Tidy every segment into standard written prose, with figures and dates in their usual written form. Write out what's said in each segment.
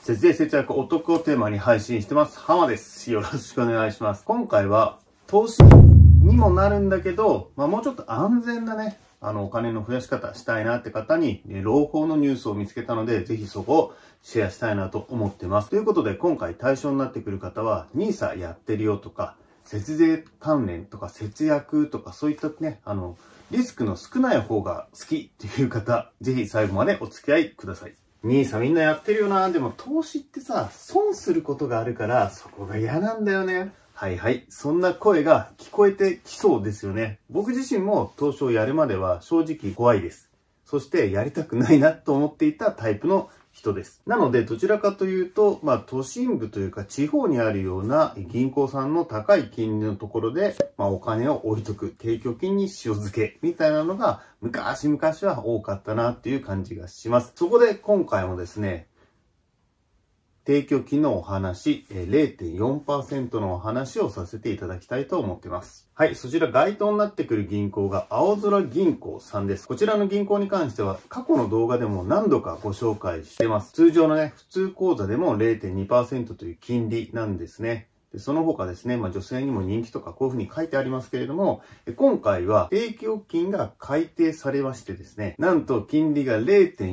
節税節約お得をテーマに配信してます。浜です。よろしくお願いします。今回は投資にもなるんだけど、もうちょっと安全なね、お金の増やし方したいなって方に、朗報のニュースを見つけたので、ぜひそこをシェアしたいなと思ってます。ということで、今回対象になってくる方は、NISA やってるよとか、節税関連とか節約とか、そういったね、リスクの少ない方が好きっていう方、ぜひ最後までお付き合いください。NISA みんなやってるよな。でも投資ってさ、損することがあるから、そこが嫌なんだよね。はいはい。そんな声が聞こえてきそうですよね。僕自身も投資をやるまでは正直怖いです。そしてやりたくないなと思っていたタイプの人です。なので、どちらかというと、都心部というか地方にあるような銀行さんの高い金利のところで、お金を置いとく、定期預金に塩漬けみたいなのが昔々は多かったなっていう感じがします。そこで今回もですね、定期預金のお話、0.4% のお話をさせていただきたいと思っています。はい、そちら該当になってくる銀行が青空銀行さんです。こちらの銀行に関しては過去の動画でも何度かご紹介しています。通常のね、普通口座でも 0.2% という金利なんですね。でその他ですね、女性にも人気とかこういうふうに書いてありますけれども、今回は定期預金が改定されましてですね、なんと金利が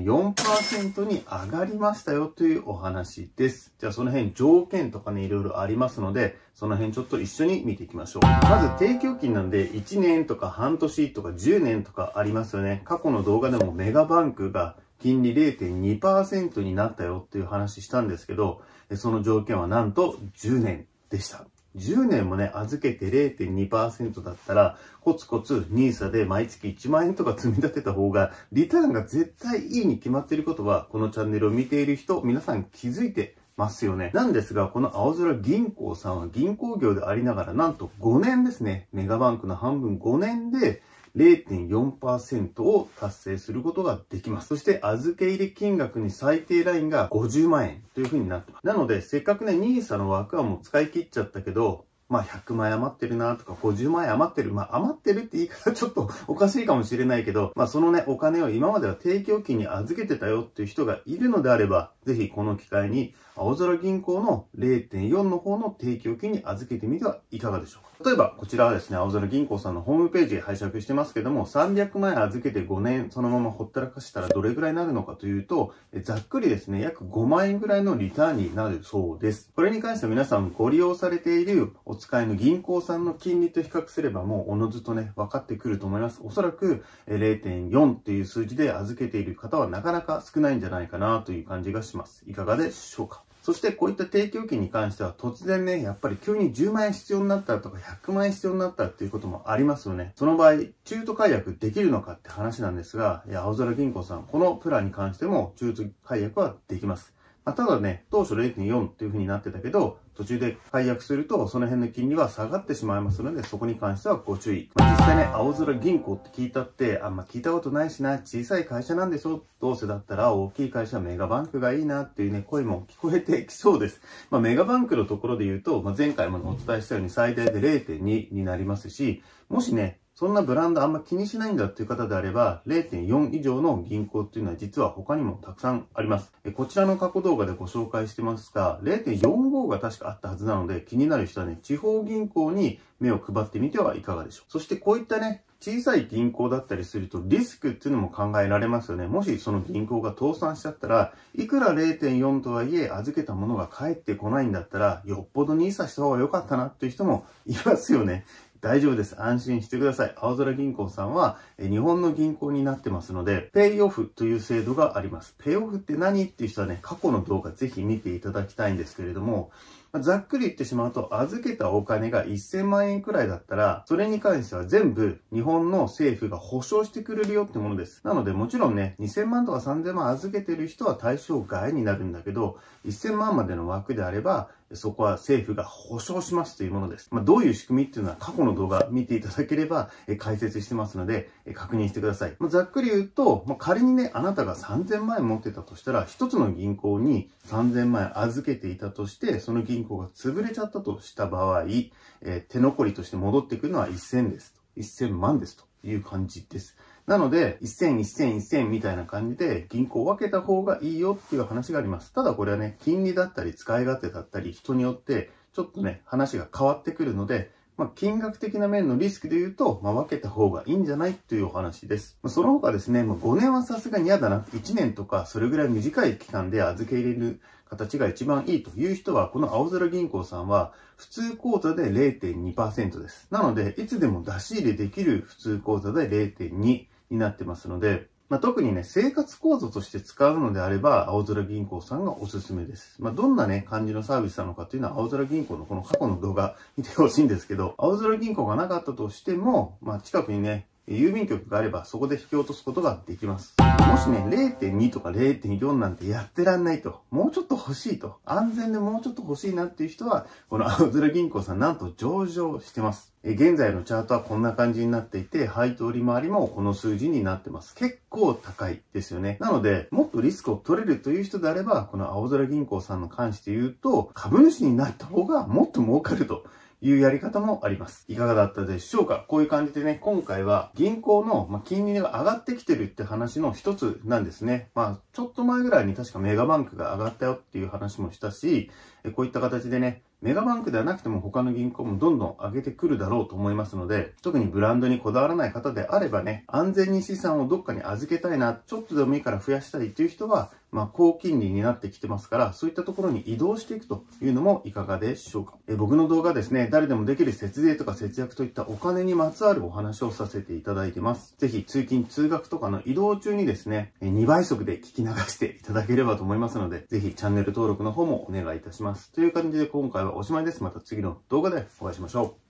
0.4% に上がりましたよというお話です。じゃあその辺条件とかね、いろいろありますので、その辺ちょっと一緒に見ていきましょう。まず定期預金なんで1年とか半年とか10年とかありますよね。過去の動画でもメガバンクが金利 0.2% になったよっていう話したんですけど、その条件はなんと10年。でした。10年もね、預けて 0.2% だったら、コツコツ NISA で毎月1万円とか積み立てた方が、リターンが絶対いいに決まっていることは、このチャンネルを見ている人、皆さん気づいてますよね。なんですが、この青空銀行さんは銀行業でありながら、なんと5年ですね。メガバンクの半分5年で、0.4% を達成することができます。そして預け入れ金額に最低ラインが50万円という風になってます。なので、せっかくね、NISA の枠はもう使い切っちゃったけど、100万円余ってるなとか50万円余ってる。余ってるって言い方ちょっとおかしいかもしれないけど、そのね、お金を今までは定期預金に預けてたよっていう人がいるのであれば、ぜひこの機会に青空銀行の 0.4 の方の定期預金に預けてみてはいかがでしょうか。例えば、こちらはですね、青空銀行さんのホームページ拝借してますけども、300万円預けて5年そのままほったらかしたらどれぐらいになるのかというと、ざっくりですね、約5万円ぐらいのリターンになるそうです。これに関しては皆さんご利用されているお使いの銀行さんの金利と比較すればもうおのずとね、分かってくると思います。おそらく 0.4 っていう数字で預けている方はなかなか少ないんじゃないかなという感じがします。いかがでしょうか。そしてこういった定期預金に関しては突然ね、やっぱり急に10万円必要になったとか100万円必要になったっていうこともありますよね。その場合、中途解約できるのかって話なんですが、青空銀行さん、このプランに関しても中途解約はできます。ただね、当初 0.4 っていう風になってたけど、途中で解約すると、その辺の金利は下がってしまいますので、そこに関してはご注意。実際ね、青空銀行って聞いたって、聞いたことないしな、小さい会社なんでしょ、どうせだったら大きい会社、メガバンクがいいなっていうね、声も聞こえてきそうです。メガバンクのところで言うと、前回もお伝えしたように最大で 0.2 になりますし、もしね、そんなブランドあんま気にしないんだっていう方であれば、0.4 以上の銀行っていうのは実は他にもたくさんあります。こちらの過去動画でご紹介してますが、0.45 が確かあったはずなので、気になる人はね、地方銀行に目を配ってみてはいかがでしょう。そしてこういったね、小さい銀行だったりするとリスクっていうのも考えられますよね。もしその銀行が倒産しちゃったら、いくら 0.4 とはいえ預けたものが返ってこないんだったら、よっぽどNISAした方が良かったなっていう人もいますよね。大丈夫です。安心してください。青空銀行さんは日本の銀行になってますので、ペイオフという制度があります。ペイオフって何っていう人はね、過去の動画ぜひ見ていただきたいんですけれども、ざっくり言ってしまうと、預けたお金が1000万円くらいだったら、それに関しては全部日本の政府が保証してくれるよってものです。なのでもちろんね、2000万とか3000万預けてる人は対象外になるんだけど、1000万までの枠であれば、そこは政府が保証しますというものです。どういう仕組みっていうのは過去の動画見ていただければ解説してますので確認してください。ざっくり言うと、仮にね、あなたが3000万円持ってたとしたら、一つの銀行に3000万円預けていたとして、その銀行が潰れちゃったとした場合、手残りとして戻ってくるのは1000ですと。1000万ですという感じです。 なので、1000、1000、1000みたいな感じで銀行を分けた方がいいよっていう話があります。ただこれはね、金利だったり使い勝手だったり人によってちょっとね、話が変わってくるので、金額的な面のリスクで言うと、分けた方がいいんじゃないというお話です。その他ですね、5年はさすがに嫌だな。1年とかそれぐらい短い期間で預け入れる形が一番いいという人は、この青空銀行さんは普通口座で 0.2% です。なので、いつでも出し入れできる普通口座で 0.2 になってますので、特にね、生活口座として使うのであれば、青空銀行さんがおすすめです。どんなね、感じのサービスなのかっていうのは、青空銀行のこの過去の動画見てほしいんですけど、青空銀行がなかったとしても、近くにね、郵便局があればそこで引き落とすことができます。もしね、0.2 とか 0.4 なんてやってらんないと、もうちょっと欲しいと、安全でもうちょっと欲しいなっていう人は、この青空銀行さんなんと上場してます。現在のチャートはこんな感じになっていて、配当利回りもこの数字になってます。結構高いですよね。なので、もっとリスクを取れるという人であれば、この青空銀行さんの関して言うと、株主になった方がもっと儲かるというやり方もあります。いかがだったでしょうか？こういう感じでね、今回は銀行の金利が上がってきてるって話の一つなんですね。ちょっと前ぐらいに確かメガバンクが上がったよっていう話もしたし、こういった形でね、メガバンクではなくても他の銀行もどんどん上げてくるだろうと思いますので、特にブランドにこだわらない方であればね、安全に資産をどっかに預けたいな、ちょっとでもいいから増やしたいという人は、高金利になってきてますから、そういったところに移動していくというのもいかがでしょうか。僕の動画ですね、誰でもできる節税とか節約といったお金にまつわるお話をさせていただいてます。ぜひ通勤通学とかの移動中にですね、2倍速で聞き流していただければと思いますので、ぜひチャンネル登録の方もお願いいたします。という感じで今回はおしまいです。また次の動画でお会いしましょう。